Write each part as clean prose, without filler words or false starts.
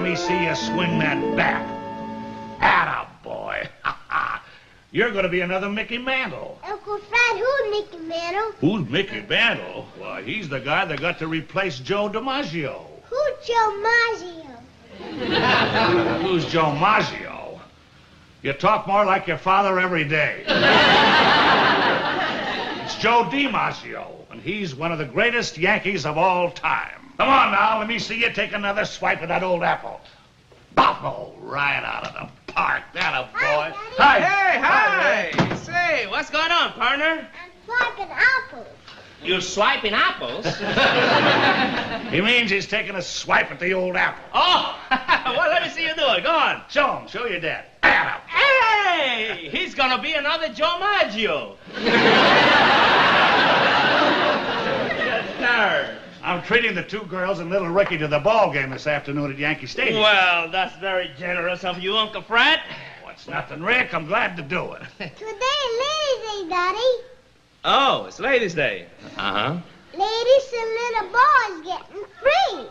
me see you swing that bat. Attaboy. You're going to be another Mickey Mantle. Uncle Fred, who's Mickey Mantle? Who's Mickey Mantle? Why, he's the guy that got to replace Joe DiMaggio. Who's Joe Maggio? Who's Joe Maggio? You talk more like your father every day. It's Joe DiMaggio, and he's one of the greatest Yankees of all time. Come on now, let me see you take another swipe at that old apple. Boppo, right out of the park. That a boy. Hi, Hey, hi. Say, what's going on, partner? I'm swiping apples. You swiping apples? He means he's taking a swipe at the old apple. Oh, well, let me see you do it. Go on. Show him. Show your dad. Hey, he's gonna be another Joe Maggio. Yes, sir. I'm treating the two girls and little Ricky to the ball game this afternoon at Yankee Stadium. Well, that's very generous of you, Uncle Fred. Oh, it's nothing, Rick. I'm glad to do it. Today, Ladies' Day, Daddy. Oh, it's Ladies' Day. Uh-huh. Ladies and little boys getting free.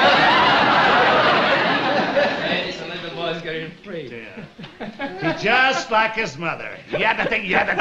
Ladies and little boys getting free. Yeah. He's just like his mother. Yada.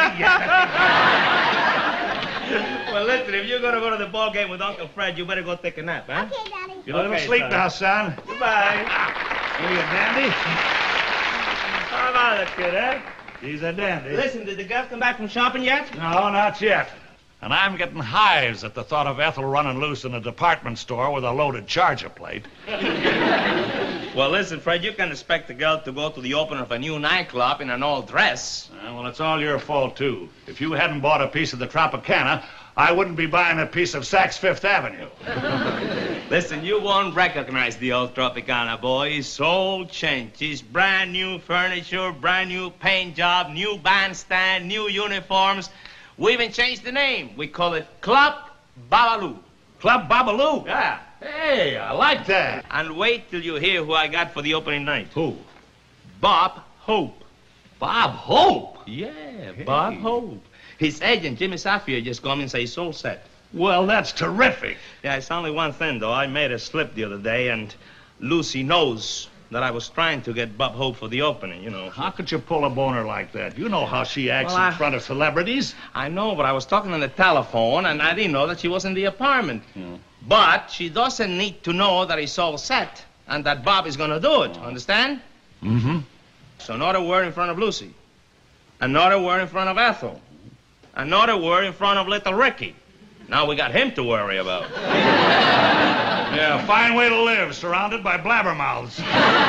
Well, listen, if you're gonna go to the ball game with Uncle Fred, you better go take a nap, huh? Okay, Daddy. You little Okay, sleep son. now, son. Goodbye. Are you a dandy? How about it, kid, eh? He's a dandy. Listen, did the girls come back from shopping yet? No, not yet. And I'm getting hives at the thought of Ethel running loose in a department store with a loaded charger plate. Well, listen, Fred, you can expect the girl to go to the opening of a new nightclub in an old dress. Well, it's all your fault, too. If you hadn't bought a piece of the Tropicana, I wouldn't be buying a piece of Saks Fifth Avenue. Listen, you won't recognize the old Tropicana, boy. It's all changed. It's brand new furniture, brand new paint job, new bandstand, new uniforms. We even changed the name. We call it Club Babalu. Club Babalu? Yeah. Hey, I like that. And wait till you hear who I got for the opening night. Who? Bob Hope. Bob Hope? Yeah, Bob Hope. His agent, Jimmy Safia, just called me and said he's all set. Well, that's terrific. Yeah, it's only one thing, though. I made a slip the other day, and Lucy knows that I was trying to get Bob Hope for the opening, you know. How could you pull a boner like that? You know how she acts Well, in front of celebrities. I know, but I was talking on the telephone, and I didn't know that she was in the apartment. But she doesn't need to know that it's all set and that Bob is going to do it. Understand? Mm-hmm. So not a word in front of Lucy. Another word in front of Ethel. Another word in front of little Ricky. Now we got him to worry about. Yeah, fine way to live, surrounded by blabbermouths.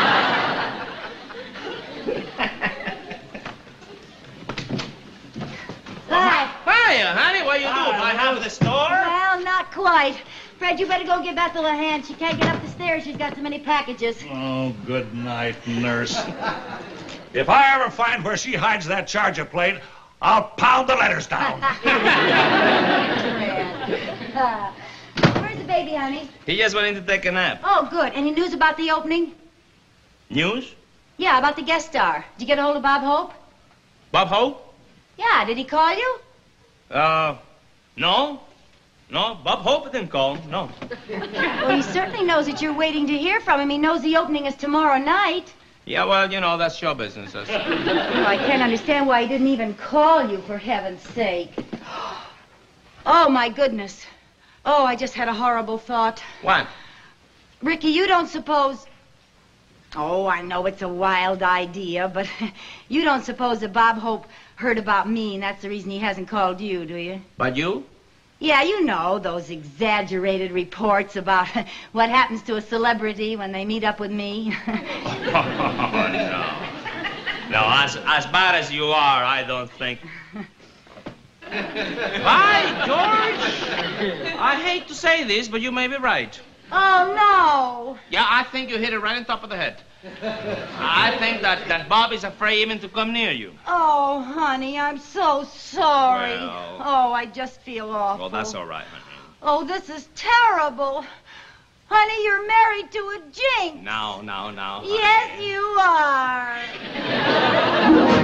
Hi. Hiya, honey. What are you doing? I have the store? Well, not quite. Fred, you better go give Ethel a hand. She can't get up the stairs. She's got so many packages. Oh, good night, nurse. If I ever find where she hides that charger plate, I'll pound the letters down. Where's the baby, honey? He just went in to take a nap. Oh, good. Any news about the opening? News? Yeah, about the guest star. Did you get a hold of Bob Hope? Bob Hope? Yeah, did he call you? No. No, Bob Hope didn't call. No. Well, he certainly knows that you're waiting to hear from him. He knows the opening is tomorrow night. Yeah, well, you know, that's show business. Oh, I can't understand why he didn't even call you, for heaven's sake. Oh, my goodness. Oh, I just had a horrible thought. What? Ricky, you don't suppose... Oh, I know it's a wild idea, but you don't suppose that Bob Hope heard about me, and that's the reason he hasn't called you, do you? But you? Yeah, you know, those exaggerated reports about what happens to a celebrity when they meet up with me. Oh, no. No, as bad as you are, I don't think. Hi, George. I hate to say this, but you may be right. Oh, no. Yeah, I think you hit it right on top of the head. I think that Bob is afraid even to come near you. Oh, honey, I'm so sorry. Well... Oh, I just feel awful. Well, that's all right, honey. Oh, this is terrible. Honey, you're married to a jinx. No. Yes, you are.